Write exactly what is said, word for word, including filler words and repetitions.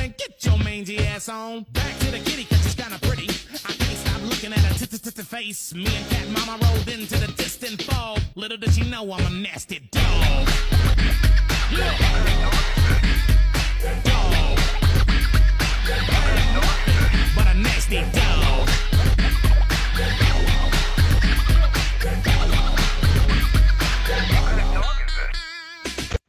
man, get your mangy ass on. Back to the kitty, cause she's kinda pretty. I can't stop looking at her t-t-t-t face. Me and Cat Mama rolled into the distant fall. Little did she know I'm a nasty dog. Yeah.